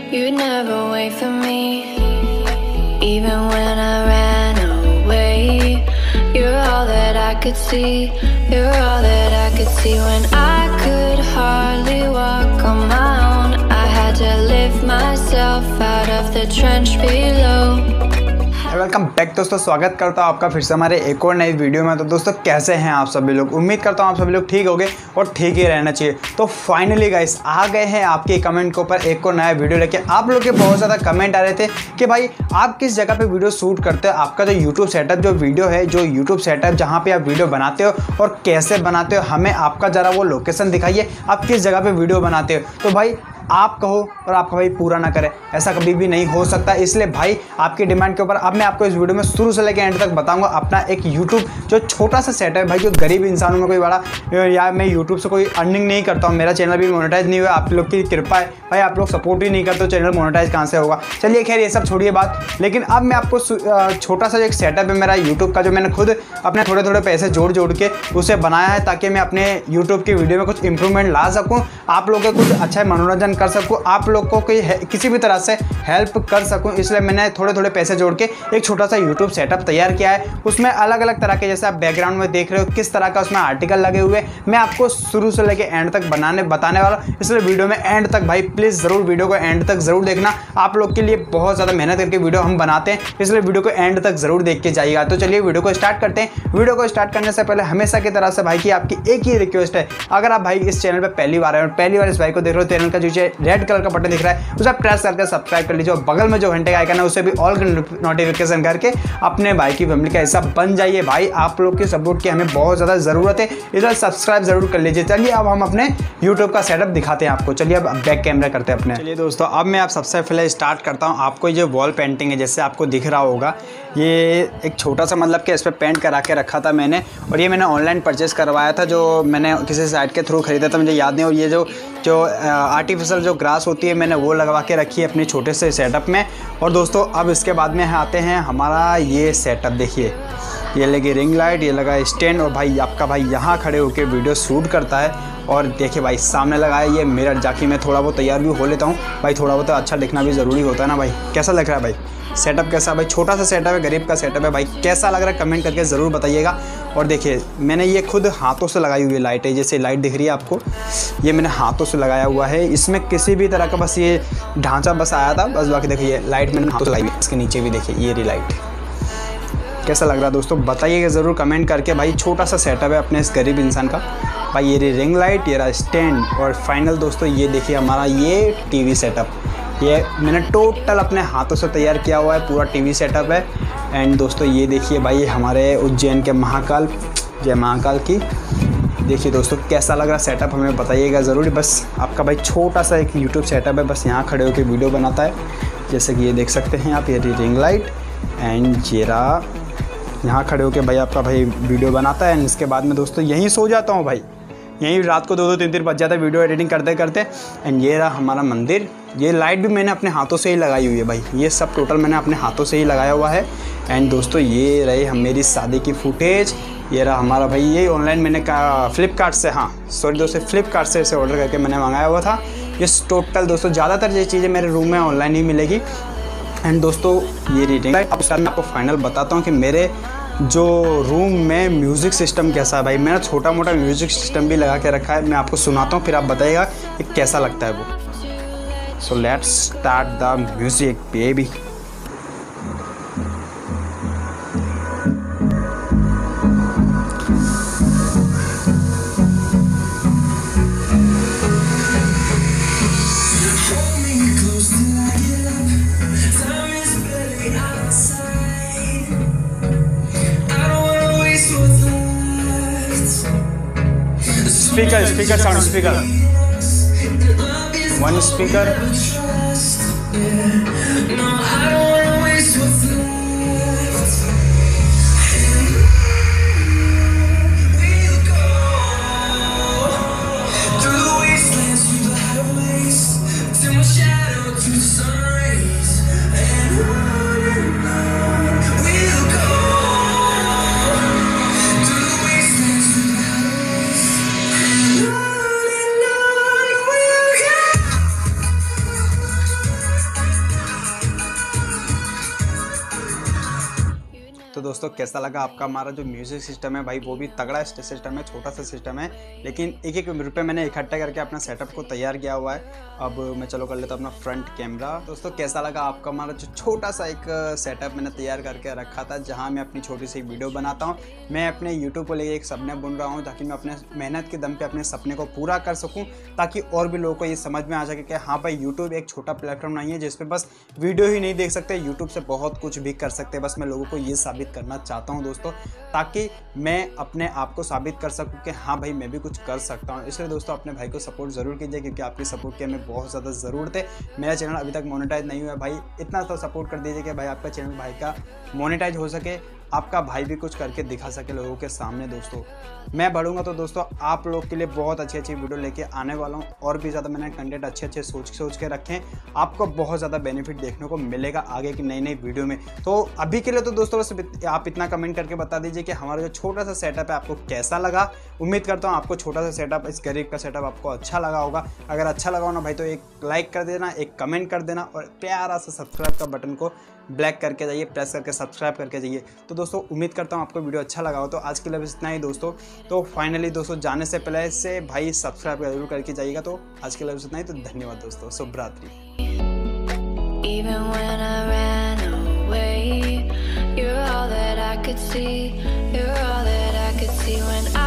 You'd never wait for me, even when I ran away. You're all that I could see, you're all that I could see. When I could hardly walk on my own, I had to lift myself out of the trench below. Welcome back दोस्तों, स्वागत करता हूँ आपका फिर से हमारे एक और नई वीडियो में। तो दोस्तों कैसे हैं आप सभी लोग? उम्मीद करता हूँ आप सभी लोग ठीक होंगे और ठीक ही रहना चाहिए। तो फाइनली गाइस आ गए हैं आपके कमेंट के ऊपर एक और नया वीडियो लेके। आप लोग के बहुत ज़्यादा कमेंट आ रहे थे कि भाई आप किस जगह पे वीडियो शूट करते हो, आपका जो यूट्यूब सेटअप जो वीडियो है, जो यूट्यूब सेटअप जहाँ पे आप वीडियो बनाते हो और कैसे बनाते हो, हमें आपका ज़रा वो लोकेशन दिखाइए, आप किस जगह पर वीडियो बनाते हो। तो भाई आप कहो और आपका भाई पूरा ना करे, ऐसा कभी भी नहीं हो सकता। इसलिए भाई आपकी डिमांड के ऊपर अब मैं आपको इस वीडियो में शुरू से लेकर एंड तक बताऊंगा अपना एक यूट्यूब जो छोटा सा सेटअप है भाई, जो गरीब इंसानों में कोई बड़ा, या मैं यूट्यूब से कोई अर्निंग नहीं करता हूँ, मेरा चैनल भी मोनेटाइज नहीं हुआ, आप लोग की कृपा है भाई, आप लोग सपोर्ट ही नहीं करते तो चैनल मोनेटाइज कहाँ से होगा। चलिए खैर ये सब छोड़िए बात, लेकिन अब मैं आपको छोटा सा एक सेटअप है मेरा यूट्यूब का, जो मैंने खुद अपने थोड़े थोड़े पैसे जोड़ के उसे बनाया है, ताकि मैं अपने यूट्यूब की वीडियो में कुछ इंप्रूवमेंट ला सकूँ, आप लोगों को कुछ अच्छा मनोरंजन कर सकूँ, आप लोग को कोई किसी भी तरह से हेल्प कर सकूं। इसलिए मैंने थोड़े थोड़े पैसे जोड़ के एक छोटा सा यूट्यूब सेटअप तैयार किया है। उसमें अलग अलग तरह के, जैसे आप बैकग्राउंड में देख रहे हो किस तरह का उसमें आर्टिकल लगे हुए, मैं आपको शुरू से लेके एंड तक बताने वाला। इसलिए वीडियो में एंड तक भाई प्लीज़ ज़रूर वीडियो को एंड तक ज़रूर देखना। आप लोग के लिए बहुत ज़्यादा मेहनत करके वीडियो हम बनाते हैं, इसलिए वीडियो को एंड तक ज़रूर देख के जाइएगा। तो चलिए वीडियो को स्टार्ट करते हैं। वीडियो को स्टार्ट करने से पहले हमेशा की तरह से भाई की आपकी एक ही रिक्वेस्ट है, अगर आप भाई इस चैनल पर पहली बार आए और पहली बार इस भाई को देख रहे हो, चैनल का जो रेड कलर का बटन दिख रहा है उसे प्रेस करके सब्सक्राइब कर लीजिए और बगल में जो घंटे का आइकन है उसे भी ऑल नोटिफिकेशन करके अपने भाई की फैमिली का हिस्सा बन जाइए। भाई आप लोग की सपोर्ट की हमें बहुत ज़्यादा ज़रूरत है, इसलिए सब्सक्राइब जरूर कर लीजिए। चलिए अब हम अपने यूट्यूब का सेटअप दिखाते हैं आपको। चलिए अब बैक कैमरा करते हैं अपने। चलिए दोस्तों अब मैं आप सबसे पहले स्टार्ट करता हूँ। आपको ये वॉल पेंटिंग है, जैसे आपको दिख रहा होगा, ये एक छोटा सा मतलब कि इस पर पेंट करा के रखा था मैंने, और ये मैंने ऑनलाइन परचेज़ करवाया था, जो मैंने किसी साइट के थ्रू खरीदा था, मुझे याद नहीं। और ये जो आर्टिफिशियल जो ग्रास होती है मैंने वो लगवा के रखी है अपने छोटे से सेटअप में। और दोस्तों अब इसके बाद में आते हैं हमारा ये सेटअप। देखिए ये लगी रिंग लाइट, ये लगा स्टैंड, और भाई आपका भाई यहाँ खड़े होकर वीडियो शूट करता है। और देखिए भाई सामने लगा है ये मिरर, जाके मैं थोड़ा बहुत तैयार भी हो लेता हूँ भाई, थोड़ा बहुत अच्छा दिखना भी ज़रूरी होता है ना भाई। कैसा लग रहा है भाई सेटअप? कैसा भाई? छोटा सा सेटअप है, गरीब का सेटअप है भाई, कैसा लग रहा है कमेंट करके ज़रूर बताइएगा। और देखिए मैंने ये खुद हाथों से लगाई हुई लाइट है, जैसे लाइट दिख रही है आपको, ये मैंने हाथों से लगाया हुआ है। इसमें किसी भी तरह का बस ये ढांचा बस आया था बस, बाकी देखिए ये लाइट मैंने हाथों से लगाई हुई है। इसके नीचे भी देखिए ये रही लाइट। कैसा लग रहा है दोस्तों बताइएगा ज़रूर कमेंट करके। भाई छोटा सा सेटअप है अपने इस गरीब इंसान का भाई। ये रही रिंग लाइट, ये रहा स्टैंड, और फाइनल दोस्तों ये देखिए हमारा ये टीवी सेटअप, ये मैंने टोटल अपने हाथों से तैयार किया हुआ है, पूरा टीवी सेटअप है। एंड दोस्तों ये देखिए भाई हमारे उज्जैन के महाकाल, जय महाकाल की। देखिए दोस्तों कैसा लग रहा सेटअप हमें बताइएगा ज़रूर। बस आपका भाई छोटा सा एक यूट्यूब सेटअप है, बस यहाँ खड़े होकर वीडियो बनाता है, जैसे कि ये देख सकते हैं आप, ये रिंग लाइट एंड जेरा, यहाँ खड़े होकर भाई आपका भाई वीडियो बनाता है। एंड इसके बाद में दोस्तों यहीं सो जाता हूँ भाई, यहीं रात को 2-2 3-3 बज जाता है वीडियो एडिटिंग करते करते। एंड ये रहा हमारा मंदिर, ये लाइट भी मैंने अपने हाथों से ही लगाई हुई है भाई, ये सब टोटल मैंने अपने हाथों से ही लगाया हुआ है। एंड दोस्तों ये रही हम मेरी शादी की फुटेज, ये रहा हमारा भाई, ये ऑनलाइन मैंने फ्लिपकार्ट से, हाँ सॉरी दोस्तों फ्लिपकार्ट से इसे ऑर्डर करके मैंने मंगाया हुआ था। ये टोटल दोस्तों ज़्यादातर ये चीज़ें मेरे रूम में ऑनलाइन ही मिलेगी। एंड दोस्तों ये रीडिंग लाइट, अब उसके बाद मैं आपको फाइनल बताता हूँ कि मेरे जो रूम में म्यूज़िक सिस्टम कैसा है भाई। मैंने छोटा मोटा म्यूज़िक सिस्टम भी लगा के रखा है, मैं आपको सुनाता हूँ फिर आप बताइएगा कि कैसा लगता है वो। So let's start the music baby. Speaker sound, speaker. One speaker. दोस्तों कैसा लगा आपका हमारा जो म्यूजिक सिस्टम है भाई, वो भी तगड़ा सिस्टम है, छोटा सा सिस्टम है, लेकिन एक एक रुपये मैंने इकट्ठा करके अपना सेटअप को तैयार किया हुआ है। अब मैं चलो कर लेता हूँ अपना फ्रंट कैमरा। दोस्तों कैसा लगा आपका हमारा जो छोटा सा एक सेटअप मैंने तैयार करके रखा था, जहाँ मैं अपनी छोटी सी वीडियो बनाता हूँ। मैं अपने यूट्यूब को लेकर एक सपना बुन रहा हूँ, ताकि मैं अपने मेहनत के दम पे अपने सपने को पूरा कर सकूँ, ताकि और भी लोगों को ये समझ में आ सके कि हाँ भाई यूट्यूब एक छोटा प्लेटफॉर्म नहीं है जिस पे बस वीडियो ही नहीं देख सकते, यूट्यूब से बहुत कुछ भी कर सकते हैं। बस मैं लोगों को ये साबित करना चाहता हूँ दोस्तों, ताकि मैं अपने आप को साबित कर सकूँ कि हाँ भाई मैं भी कुछ कर सकता हूँ। इसलिए दोस्तों अपने भाई को सपोर्ट ज़रूर कीजिए, क्योंकि आपकी सपोर्ट की हमें बहुत ज़्यादा ज़रूरत है। मेरा चैनल अभी तक मोनेटाइज नहीं हुआ है भाई, इतना तो सपोर्ट कर दीजिए कि भाई आपका चैनल भाई का मोनेटाइज हो सके, आपका भाई भी कुछ करके दिखा सके लोगों के सामने। दोस्तों मैं बढ़ूंगा तो दोस्तों आप लोग के लिए बहुत अच्छी अच्छी वीडियो लेके आने वाला हूँ, और भी ज़्यादा मैंने कंटेंट अच्छे अच्छे सोच के रखे हैं। आपको बहुत ज़्यादा बेनिफिट देखने को मिलेगा आगे की नई नई वीडियो में। तो अभी के लिए तो दोस्तों बस आप इतना कमेंट करके बता दीजिए कि हमारा जो छोटा सा सेटअप है आपको कैसा लगा। उम्मीद करता हूँ आपको छोटा सा सेटअप, इस गरीब का सेटअप आपको अच्छा लगा होगा। अगर अच्छा लगा हो ना भाई तो एक लाइक कर देना, एक कमेंट कर देना, और प्यारा सा सब्सक्राइब का बटन को ब्लैक करके जाइए, प्रेस करके सब्सक्राइब करके जाइए। तो दोस्तों उम्मीद करता हूँ आपको वीडियो अच्छा लगा हो। तो आज के लिए बस इतना ही दोस्तों। तो फाइनली दोस्तों जाने से पहले से भाई सब्सक्राइब जरूर करके जाइएगा। तो आज के लिए बस इतना ही, तो धन्यवाद दोस्तों, शुभ रात्रि। Even when I ran away, you're all that I could see. You're all that I could see when